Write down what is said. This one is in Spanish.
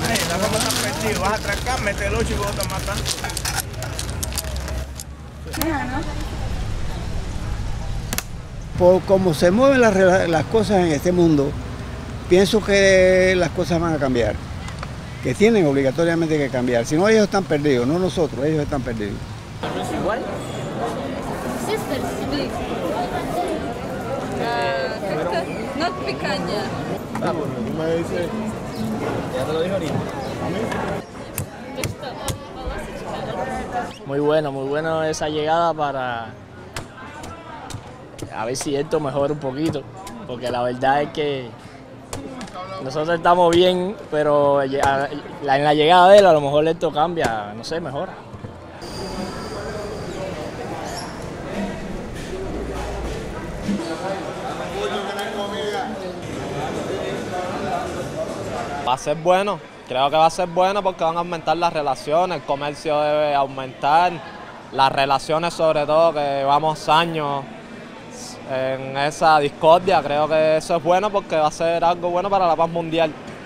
Ay, la ropa está perdida, vas a trancar, mete el 8 y vos te matas. Mira, ¿no? Por cómo se mueven las cosas en este mundo, pienso que las cosas van a cambiar, que tienen obligatoriamente que cambiar. Si no, ellos están perdidos, no nosotros, ellos están perdidos. ¿Igual? Sisters, big. Как-то not picanha. Ah, bueno, tú me dices... Ya te lo dije ahorita. Muy bueno esa llegada para... A ver si esto mejora un poquito, porque la verdad es que nosotros estamos bien, pero en la llegada de él a lo mejor esto cambia, no sé, mejora. Va a ser bueno, creo que va a ser bueno porque van a aumentar las relaciones, el comercio debe aumentar, las relaciones sobre todo, que llevamos años en esa discordia, creo que eso es bueno porque va a ser algo bueno para la paz mundial.